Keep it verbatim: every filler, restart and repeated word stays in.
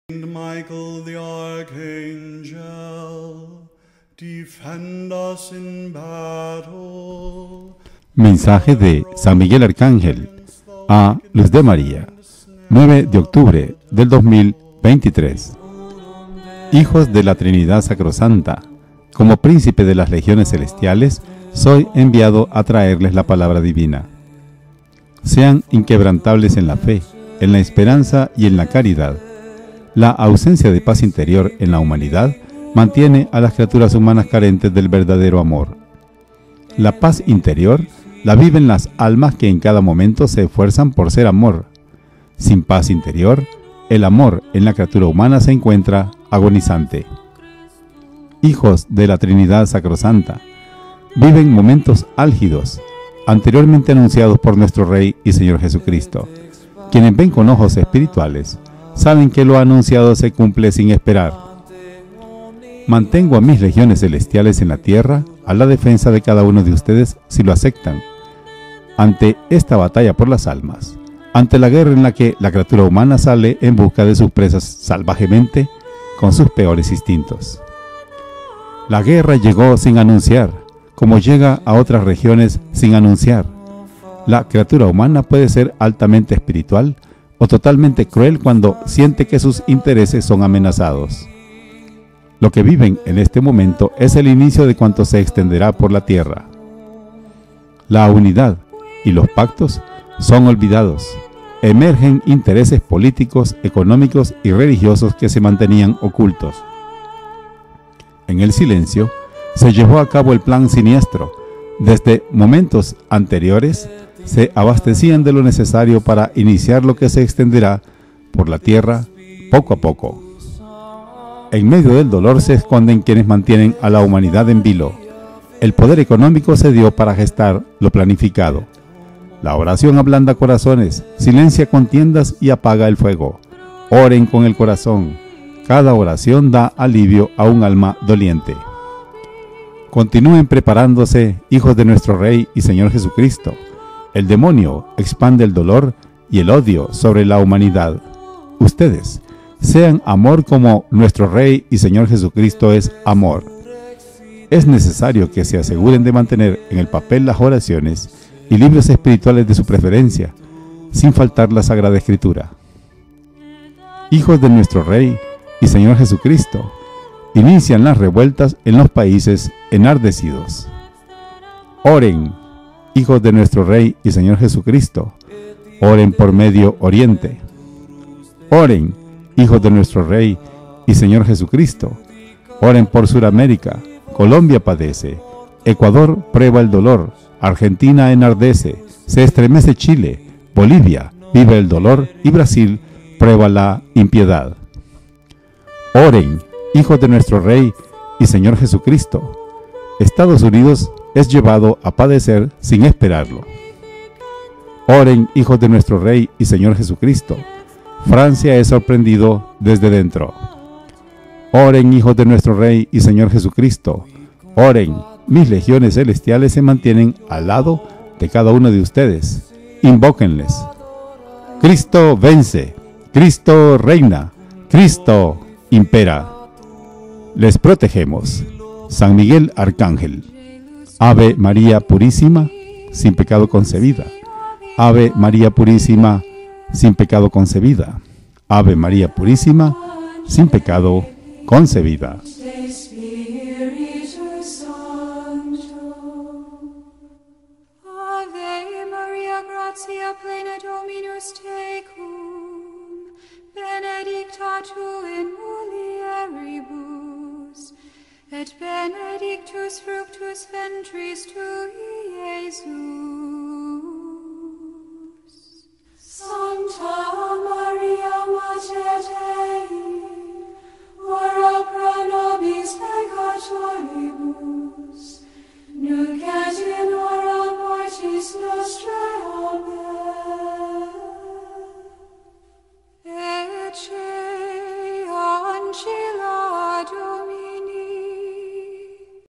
Michael the archangel, defend us in battle. Mensaje de San Miguel Arcángel a Luz de María, nueve de octubre del dos mil veintitrés. Hijos de la Trinidad Sacrosanta, como príncipe de las legiones celestiales, soy enviado a traerles la palabra divina. Sean inquebrantables en la fe, en la esperanza y en la caridad. La ausencia de paz interior en la humanidad mantiene a las criaturas humanas carentes del verdadero amor. La paz interior la viven las almas que en cada momento se esfuerzan por ser amor. Sin paz interior, el amor en la criatura humana se encuentra agonizante. Hijos de la Trinidad Sacrosanta, viven momentos álgidos, anteriormente anunciados por nuestro Rey y Señor Jesucristo. Quienes ven con ojos espirituales, saben que lo anunciado se cumple sin esperar. Mantengo a mis legiones celestiales en la tierra a la defensa de cada uno de ustedes si lo aceptan. Ante esta batalla por las almas, ante la guerra en la que la criatura humana sale en busca de sus presas salvajemente con sus peores instintos. La guerra llegó sin anunciar, como llega a otras regiones sin anunciar. La criatura humana puede ser altamente espiritual o totalmente cruel cuando siente que sus intereses son amenazados. Lo que viven en este momento es el inicio de cuanto se extenderá por la tierra. La unidad y los pactos son olvidados. Emergen intereses políticos, económicos y religiosos que se mantenían ocultos. En el silencio se llevó a cabo el plan siniestro. Desde momentos anteriores se abastecían de lo necesario para iniciar lo que se extenderá por la tierra poco a poco. En medio del dolor se esconden quienes mantienen a la humanidad en vilo. El poder económico se dio para gestar lo planificado. La oración ablanda corazones, silencia contiendas y apaga el fuego. Oren con el corazón. Cada oración da alivio a un alma doliente. Continúen preparándose, hijos de nuestro Rey y Señor Jesucristo. El demonio expande el dolor y el odio sobre la humanidad. Ustedes, sean amor como nuestro Rey y Señor Jesucristo es amor. Es necesario que se aseguren de mantener en el papel las oraciones y libros espirituales de su preferencia, sin faltar la Sagrada Escritura. Hijos de nuestro Rey y Señor Jesucristo, inician las revueltas en los países enardecidos. Oren, hijos de nuestro Rey y Señor Jesucristo, oren por Medio Oriente. Oren, hijos de nuestro Rey y Señor Jesucristo, oren por Suramérica. Colombia padece, Ecuador prueba el dolor, Argentina enardece, se estremece Chile, Bolivia vive el dolor y Brasil prueba la impiedad. Oren, hijos de nuestro Rey y Señor Jesucristo. Estados Unidos es llevado a padecer sin esperarlo. Oren, hijos de nuestro Rey y Señor Jesucristo. Francia es sorprendido desde dentro. Oren, hijos de nuestro Rey y Señor Jesucristo. Oren, mis legiones celestiales se mantienen al lado de cada uno de ustedes. Invóquenles. Cristo vence, Cristo reina, Cristo impera. Les protegemos. San Miguel Arcángel. Ave María Purísima, sin pecado concebida. Ave María Purísima, sin pecado concebida. Ave María Purísima, sin pecado concebida. Ave María, gratia plena Dominus tecum, benedicta tu in mulieribus, et benedictus fructus ventris tui, Iesus.